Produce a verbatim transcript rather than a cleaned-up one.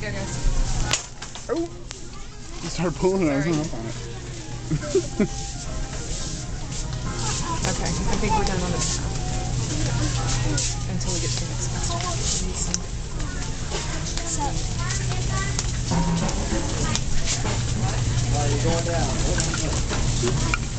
go, guys. Oh! You started pulling it, I was going up on it. Okay, I think we're done on this now. Until we get to the next semester. Are you going down?